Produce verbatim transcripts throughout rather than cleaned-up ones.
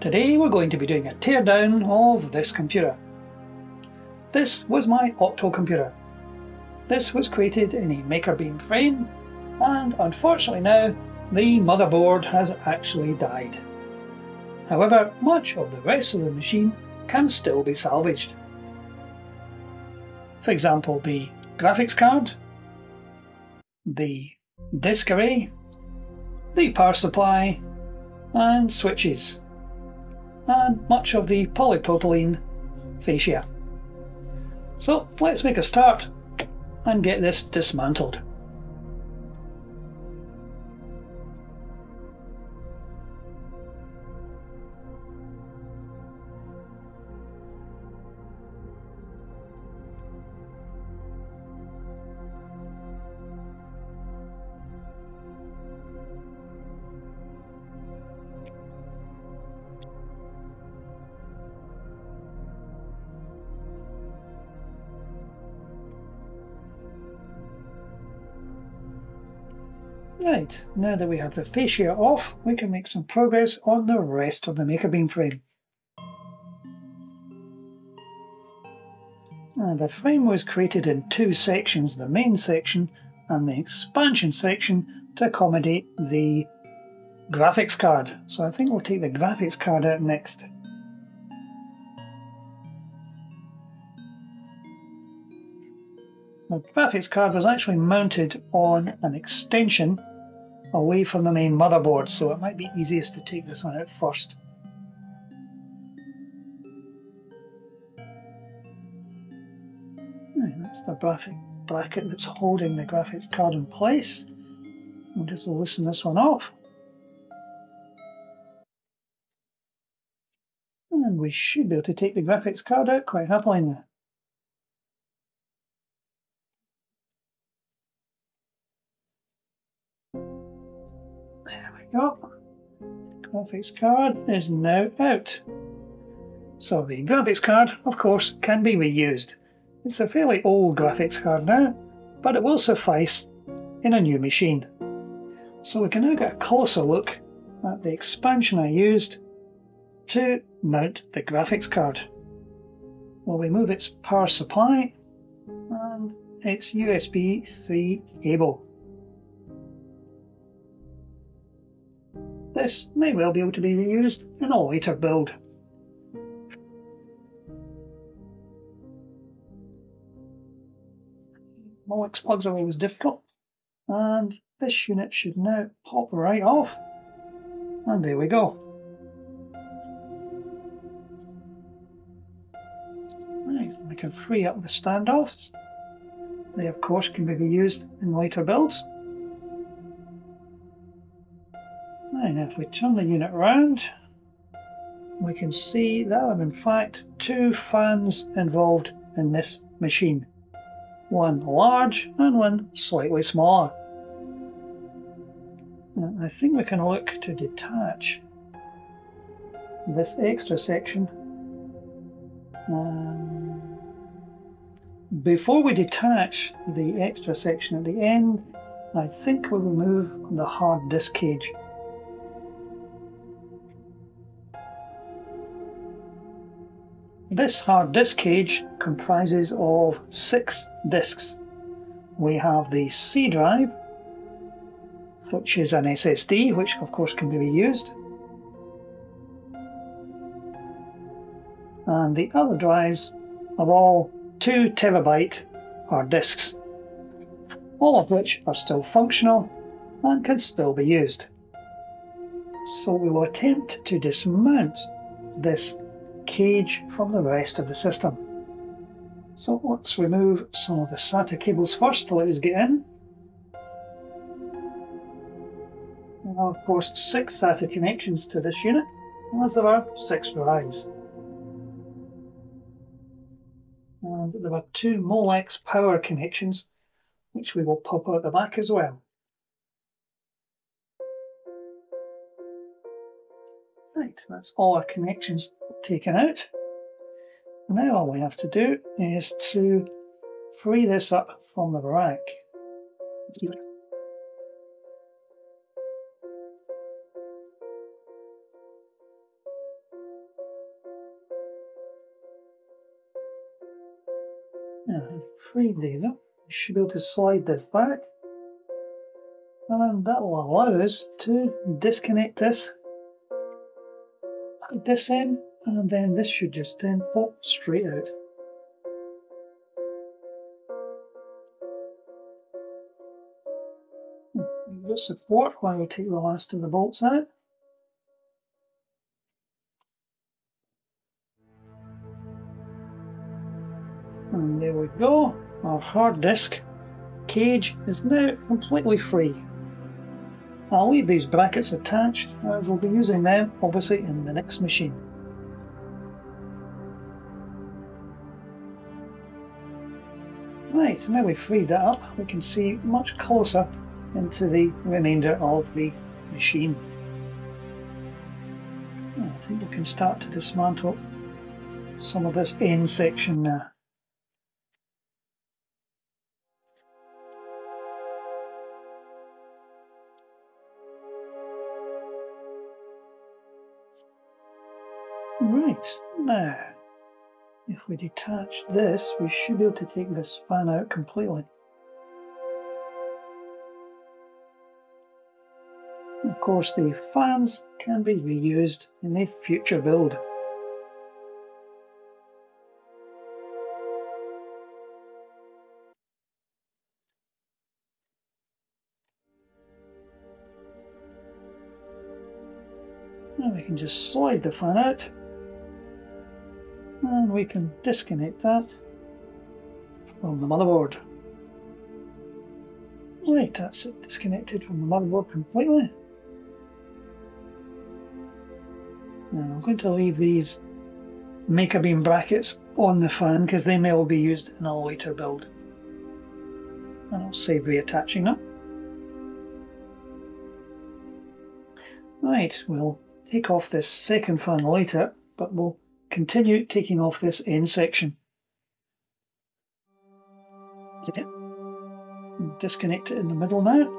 Today we're going to be doing a teardown of this computer. This was my Octal computer. This was created in a Makerbean frame, and unfortunately now the motherboard has actually died. However, much of the rest of the machine can still be salvaged. For example, the graphics card, the disk array, the power supply and switches, and much of the polypropylene fascia. So let's make a start and get this dismantled. Right, now that we have the fascia off, we can make some progress on the rest of the Makerbean frame. Now, the frame was created in two sections, the main section and the expansion section, to accommodate the graphics card. So I think we'll take the graphics card out next. The graphics card was actually mounted on an extension away from the main motherboard, so it might be easiest to take this one out first. Right, that's the bracket that's holding the graphics card in place. We'll just loosen this one off. And we should be able to take the graphics card out quite happily now. There we go. Graphics card is now out. So the graphics card, of course, can be reused. It's a fairly old graphics card now, but it will suffice in a new machine. So we can now get a closer look at the expansion I used to mount the graphics card. We'll remove its power supply and its U S B three cable. This may well be able to be reused in a later build. Molex plugs are always difficult, and this unit should now pop right off, and there we go. Right, we can free up the standoffs. They of course can be reused in later builds. And if we turn the unit around, we can see there are in fact two fans involved in this machine. One large and one slightly smaller. Now, I think we can look to detach this extra section. Um, before we detach the extra section at the end, I think we'll remove the hard disk cage. This hard disk cage comprises of six disks. We have the C drive, which is an S S D, which of course can be reused. And the other drives are all two terabyte hard disks, all of which are still functional and can still be used. So we will attempt to dismount this cage from the rest of the system. So let's remove some of the SATA cables first to let us get in. There are of course six SATA connections to this unit, as there are six drives. And there are two Molex power connections, which we will pop out the back as well. Right, that's all our connections taken out. Now all we have to do is to free this up from the rack. Now, free these up. We should be able to slide this back, and that will allow us to disconnect this at this end, and then this should just then pop straight out. We've got support while we take the last of the bolts out. And there we go, our hard disk cage is now completely free. I'll leave these brackets attached as we'll be using them obviously in the next machine. Right, so now we've freed that up, we can see much closer into the remainder of the machine. I think we can start to dismantle some of this end section now. Right, now, if we detach this, we should be able to take this fan out completely. Of course, the fans can be reused in a future build. Now we can just slide the fan out, and we can disconnect that from the motherboard. Right, that's it, disconnected from the motherboard completely. Now I'm going to leave these Makerbeam brackets on the fan because they may all be used in a later build. And I'll save reattaching them. Right, we'll take off this second fan later, but we'll continue taking off this end section. Disconnect it in the middle now.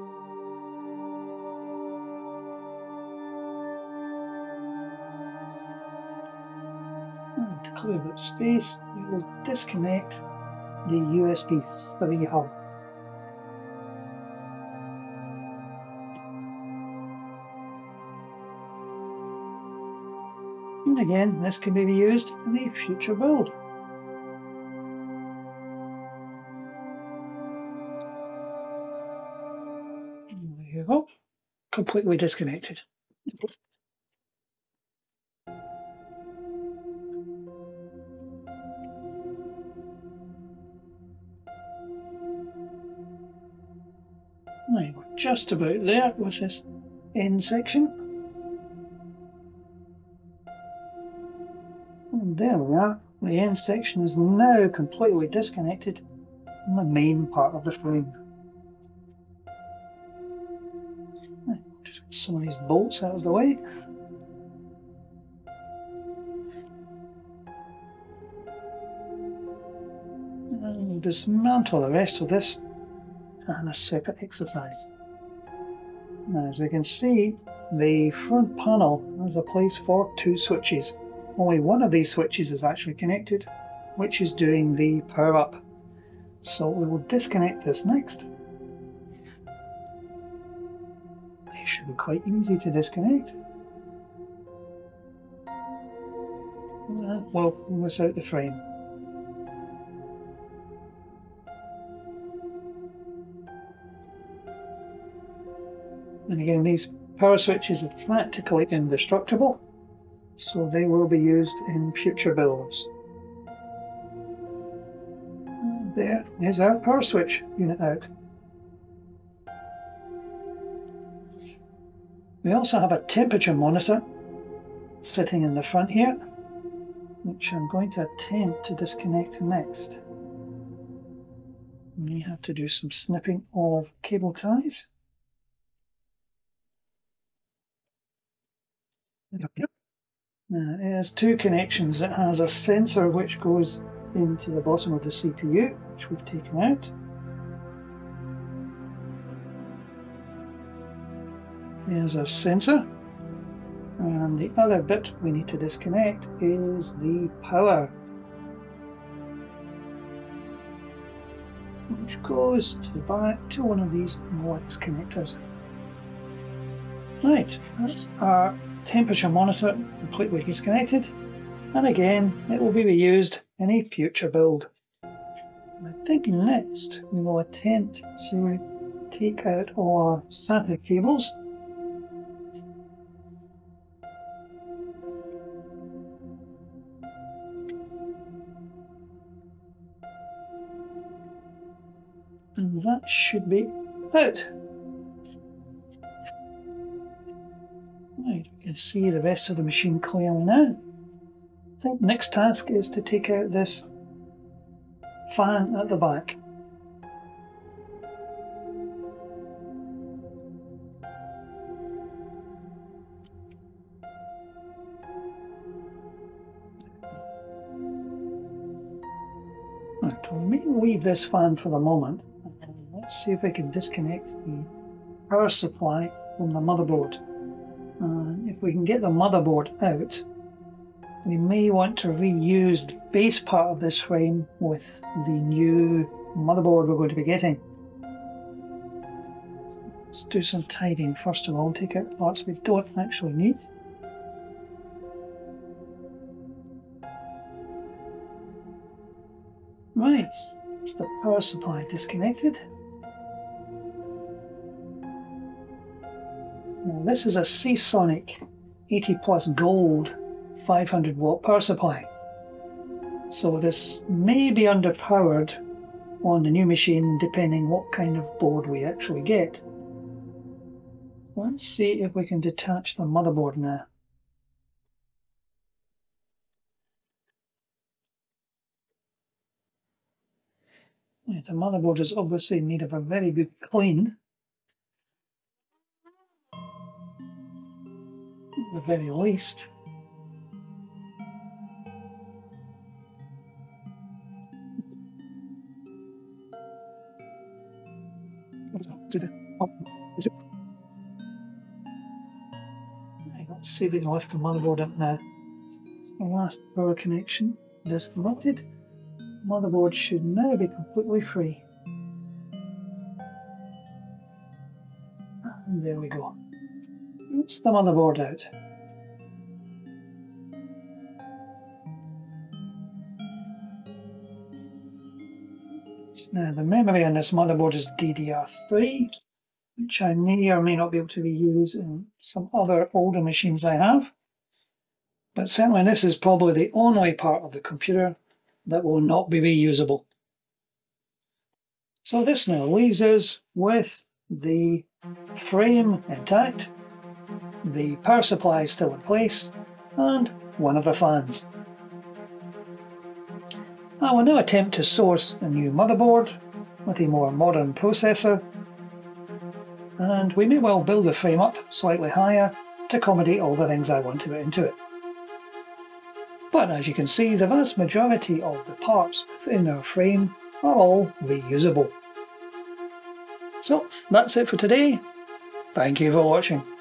And to clear that space, we will disconnect the U S B three hub. And again, this can be used in a future build. There you go, completely disconnected. Now we're just about there with this end section. And there we are, the end section is now completely disconnected from the main part of the frame. Just get some of these bolts out of the way. And we'll dismantle the rest of this in a separate exercise. Now, as we can see, the front panel has a place for two switches. Only one of these switches is actually connected, which is doing the power up. So we will disconnect this next. It should be quite easy to disconnect. And we'll pull this out the frame. And again, these power switches are practically indestructible, so they will be used in future builds. And there is our power switch unit out. We also have a temperature monitor sitting in the front here, which I'm going to attempt to disconnect next. We have to do some snipping of cable ties. Now, it has two connections. It has a sensor which goes into the bottom of the C P U, which we've taken out. There's our sensor. And the other bit we need to disconnect is the power. which goes to the back to one of these molex connectors. Right, that's our temperature monitor completely disconnected, and again it will be reused in a future build. I think next we will attempt to take out all our SATA cables. And that should be out. Right, we can see the rest of the machine clearly now. I think the next task is to take out this fan at the back. Right, we may leave this fan for the moment. Let's see if we can disconnect the power supply from the motherboard. And if we can get the motherboard out, we may want to reuse the base part of this frame with the new motherboard we're going to be getting. Let's do some tidying first of all, take out parts we don't actually need. Right, it's the power supply disconnected. Now this is a Seasonic eighty plus gold five hundred watt power supply. So this may be underpowered on the new machine depending what kind of board we actually get. Let's see if we can detach the motherboard now. Right, the motherboard is obviously in need of a very good clean. At the very least. Right, let's see if we can lift the motherboard up now. The last power connection disconnected. Motherboard should now be completely free. And there we go. That's the motherboard out. Now the memory on this motherboard is D D R three, which I may or may not be able to reuse in some other older machines I have. But certainly this is probably the only part of the computer that will not be reusable. So this now leaves us with the frame intact, the power supply is still in place, and one of the fans. I will now attempt to source a new motherboard with a more modern processor, and we may well build the frame up slightly higher to accommodate all the things I want to put into it. But as you can see, the vast majority of the parts within our frame are all reusable. So that's it for today. Thank you for watching.